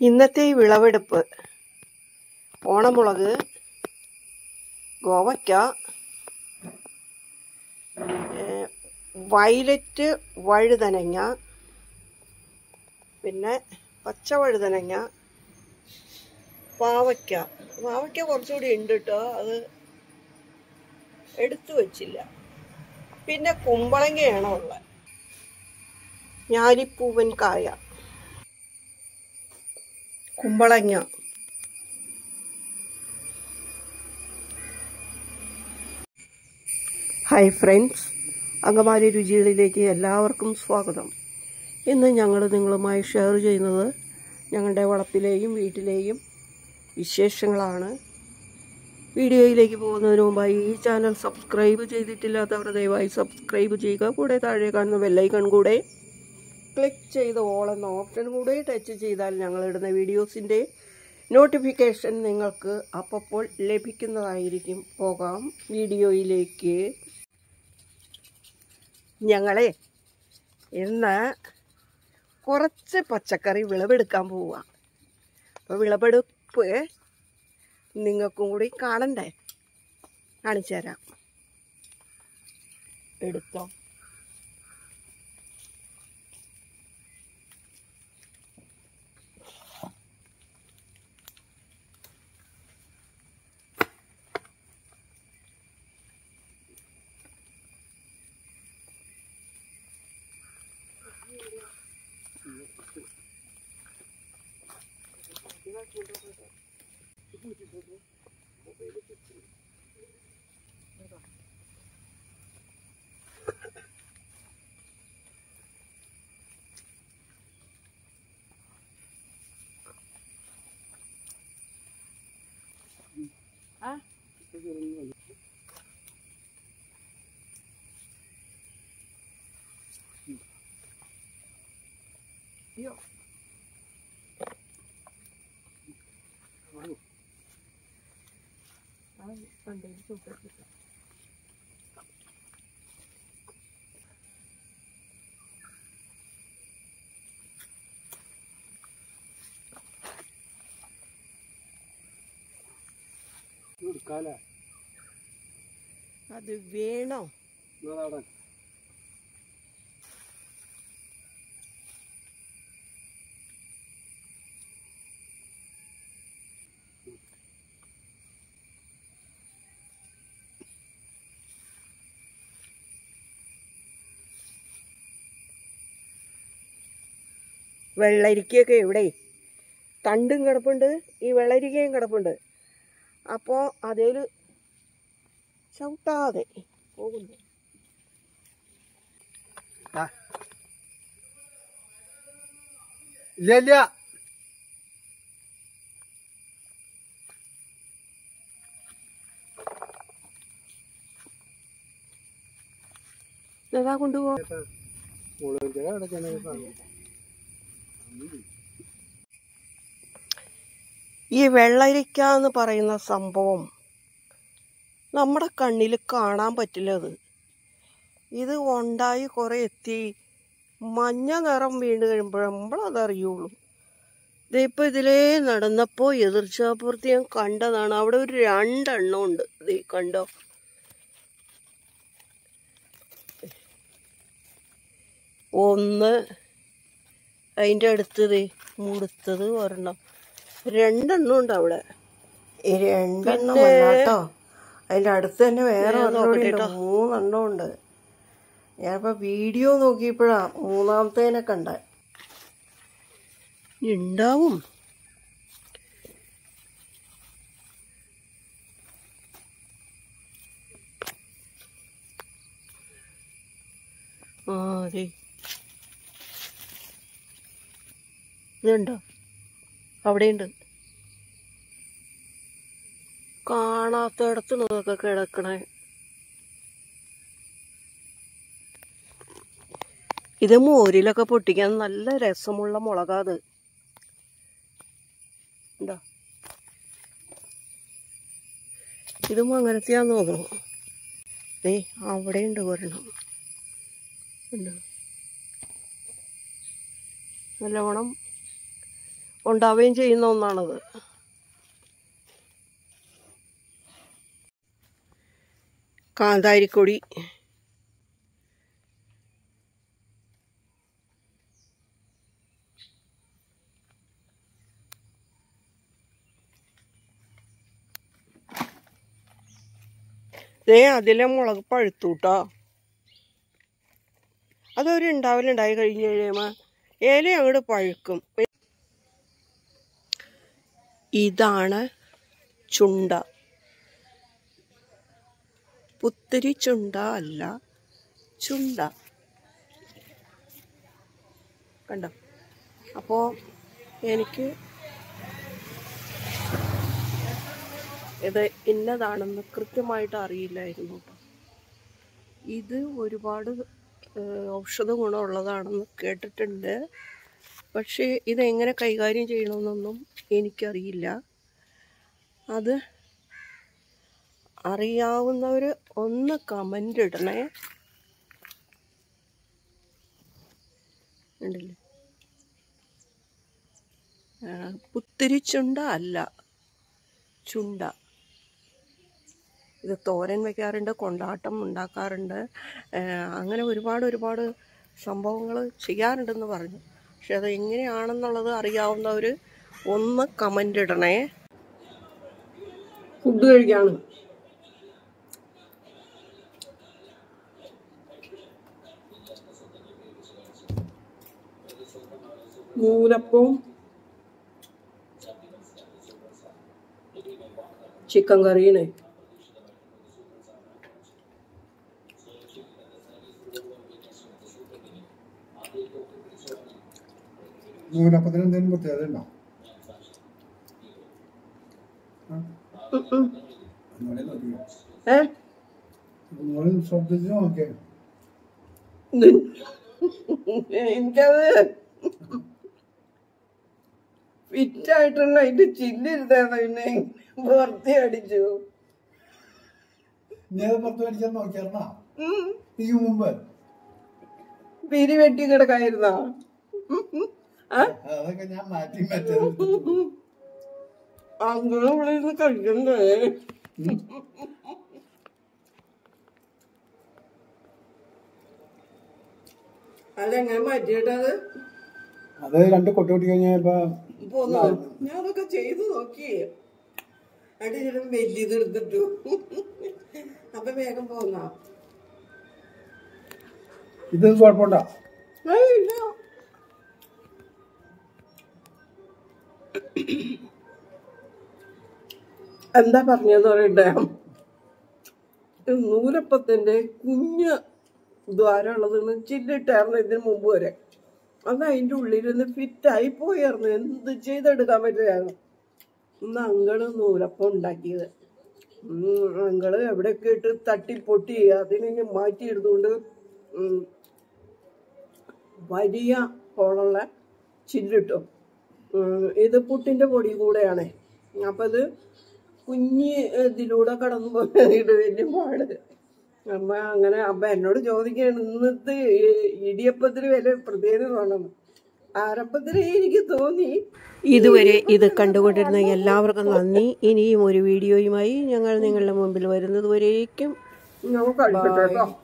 ഇന്നത്തെ വിളവെടുപ്പ് ഓണമുളക്, ഗോവയ്ക്ക, വയലറ്റ് വഴുതനങ്ങ, പിന്നെ പച്ച വഴുതനങ്ങ, പാവയ്ക്ക കുറച്ചുകൂടി ഉണ്ട് കേട്ടോ, അത് എടുത്തു വച്ചില്ല. പിന്നെ കുമ്പളങ്ങയാണ് ഉള്ളത്, ഞാലിപ്പൂവൻ കായ, കുമ്പളങ്ങ. ഹായ് ഫ്രണ്ട്സ്, അങ്കമാലി രുചികളിലേക്ക് എല്ലാവർക്കും സ്വാഗതം. ഇന്ന് ഞങ്ങൾ നിങ്ങളുമായി ഷെയർ ചെയ്യുന്നത് ഞങ്ങളുടെ വളപ്പിലെയും വീട്ടിലെയും വിശേഷങ്ങളാണ്. വീഡിയോയിലേക്ക് പോകുന്നതിന് മുമ്പായി ഈ ചാനൽ സബ്സ്ക്രൈബ് ചെയ്തിട്ടില്ലാത്തവർ ദയവായി സബ്സ്ക്രൈബ് ചെയ്യുക. കൂടെ താഴെ കാണുന്ന ബെല്ലൈക്കൺ കൂടെ ക്ലിക്ക് ചെയ്ത് ഓൾ എന്ന ഓപ്ഷൻ കൂടെ ടച്ച് ചെയ്താൽ ഞങ്ങളിടുന്ന വീഡിയോസിൻ്റെ നോട്ടിഫിക്കേഷൻ നിങ്ങൾക്ക് അപ്പോൾ ലഭിക്കുന്നതായിരിക്കും. പോകാം വീഡിയോയിലേക്ക്. ഞങ്ങളെ ഇന്ന് കുറച്ച് പച്ചക്കറി വിളവെടുക്കാൻ പോവുക. അപ്പോൾ വിളവെടുപ്പ് നിങ്ങൾക്കും കൂടി കാണണ്ടേ, കാണിച്ചു തരാം. എടുത്തോ. Yo. അത് വേണോ? വെള്ളരിക്കയൊക്കെ ഇവിടെ തണ്ടും കിടപ്പുണ്ട്, ഈ വെള്ളരിക്കയും കിടപ്പുണ്ട്. അപ്പോൾ അതിൽ ചവിട്ടാതെ പോകുന്നു. ഇല്ല ഇതാ കൊണ്ടുപോ. ഈ വെള്ളരിക്ക എന്ന് പറയുന്ന സംഭവം നമ്മുടെ കണ്ണിൽ കാണാൻ പറ്റില്ല. ഇത് ഉണ്ടായി കുറേ എത്തി മഞ്ഞ നിറം വീണ് കഴിയുമ്പോഴതറിയുള്ളൂ. ഇതിപ്പോൾ ഇതിലേ നടന്നപ്പോൾ എതിർച്ചാപ്പുറത്ത് ഞാൻ കണ്ടതാണ്. അവിടെ ഒരു 2 എണ്ണം ഉണ്ട്. ഇത് കണ്ടോ? ഒന്ന് അതിൻ്റെ അടുത്തത് മുടുത്തത് ഒരെണ്ണം, 2 എണ്ണം ഉണ്ട് അവിടെ. ഈ 2 എണ്ണം കേട്ടോ. അതിൻ്റെ അടുത്ത് തന്നെ വേറെ 3 എണ്ണം ഉണ്ട്. ഞാനിപ്പോൾ വീഡിയോ നോക്കിയപ്പോഴാണ് 3ാമത്തേനെ കണ്ട. ഉണ്ടാവും. അതെ, ഇതുണ്ടോ? അവിടെയുണ്ട്. കാണാത്തടത്ത് നോക്കെ കിടക്കണേ. ഇത് മോരിലൊക്കെ പൊട്ടിക്കാൻ നല്ല രസമുള്ള മുളകാത്. ഉണ്ടോ? ഇതും അങ്ങനത്തെയാന്ന് തോന്നുന്നു. അവിടെയുണ്ട് ഒരെണ്ണം. ഉണ്ടോ? നല്ലവണ്ണം ഉണ്ടാവുകയും ചെയ്യുന്ന ഒന്നാണത്. കാന്താരിക്കൊടി, അതിലെ മുളക് പഴുത്തൂട്ടോ. അതൊരു ഉണ്ടായി കഴിഞ്ഞ് കഴിയുമ്പോൾ ഇല അങ്ങോട്ട് പഴുക്കും. ഇതാണ് ചുണ്ട. പുത്തരി ചുണ്ട അല്ല, ചുണ്ട. കണ്ടോ? അപ്പോൾ എനിക്ക് ഇത് ഇന്നതാണെന്ന് കൃത്യമായിട്ട് അറിയില്ലായിരുന്നു കേട്ടോ. ഇത് ഒരുപാട് ഔഷധ ഗുണമുള്ളതാണെന്ന് കേട്ടിട്ടുണ്ട്. പക്ഷേ ഇതെങ്ങനെ കൈകാര്യം ചെയ്യണമെന്നൊന്നും എനിക്കറിയില്ല. അത് അറിയാവുന്നവർ ഒന്ന് കമൻ്റ് ഇടണേ. ഉണ്ടല്ലേ? പുത്തിരിച്ചുണ്ട അല്ല, ചുണ്ട. ഇത് തോരൻ വയ്ക്കാറുണ്ട്, കൊണ്ടാട്ടം ഉണ്ടാക്കാറുണ്ട്, അങ്ങനെ ഒരുപാട് സംഭവങ്ങൾ ചെയ്യാറുണ്ടെന്ന് പറഞ്ഞു. പക്ഷെ അത് എങ്ങനെയാണെന്നുള്ളത് അറിയാവുന്നവർ ഒന്ന് കമൻ്റ് ഇടണേ. ഫുഡ് കഴിക്കാണ്. നൂലപ്പവും ചിക്കൻ കറിയാണ്. നൂലപ്പത്തിന് എന്തെങ്കിലും പ്രത്യേകത ഉണ്ടോ? ശ്രദ്ധിച്ച് നോക്കിയ എനിക്കത് ഫിറ്റായിട്ടുള്ള അതിന്റെ ചില്ലിരുതാണ്. പിന്നെ പുറത്തി അടിച്ചു. പുറത്ത് മേടിച്ചാൽ നോക്കിയായിരുന്നാ ഈ മുമ്പ് പിരി വെട്ടി കിടക്കായിരുന്നോ? അതൊക്കെ ഞാൻ മാറ്റി മാറ്റത്. അങ്ങനെ ഇവിടെ ഇരുന്ന് കഴിക്കണ്ടേ? അല്ല എങ്ങനെ മാറ്റിയിട്ടത്? അത് രണ്ട് കൊട്ടുകൂട്ടി കഴിഞ്ഞപ്പോ പോന്നോ? ഞാൻ അതൊക്കെ ചെയ്തു നോക്കി. അടി ചിലപ്പോ വലിയത് എടുത്തിട്ടു. അപ്പൊ വേഗം പോന്നോ? ഇത് കുഴപ്പമുണ്ടോ? ഇല്ല. എന്താ പറഞ്ഞതെന്ന് പറയട്ടെ, നൂലപ്പത്തിന്റെ കുഞ്ഞ് ദ്വാരമുള്ളതെന്ന് ചില്ലിട്ടായിരുന്നു ഇതിന് മുമ്പ് വരെ. അത് അതിൻ്റെ ഉള്ളിലൊന്ന് ഫിറ്റായി പോയായിരുന്നു. എന്ത് ചെയ്തെടുക്കാൻ പറ്റില്ലായിരുന്നു. ഇന്ന് അങ്കള് നൂലപ്പം ഉണ്ടാക്കിയത്. അങ്കള് എവിടെയൊക്കെ ഇട്ട് തട്ടിപ്പൊട്ടി അതിനെ മാറ്റിയെടുത്തുകൊണ്ട് വലിയ ഹോളുള്ള ചില്ലിട്ടു. ഇത് പുട്ടിൻ്റെ പൊടി കൂടെയാണ്. അപ്പം ഇത് കുഞ്ഞ് ഇതിലൂടെ കടന്നു പോയിട്ട് വലിയ പാട്. അമ്മ അങ്ങനെ അമ്മ എന്നോട് ചോദിക്കുകയാണ്, ഇന്നത്തെ ഇടിയപ്പത്തിന് വില പ്രത്യേകത വേണം. ആരംഭത്തിന് എനിക്ക് തോന്നി. ഇതുവരെ ഇത് കണ്ടുകൊണ്ടിരുന്ന എല്ലാവർക്കും നന്ദി. ഇനിയും ഒരു വീഡിയോയുമായി ഞങ്ങൾ നിങ്ങളുടെ മുമ്പിൽ വരുന്നത് വരേക്കും. നമുക്ക് കഴിക്കട്ടെ കേട്ടോ.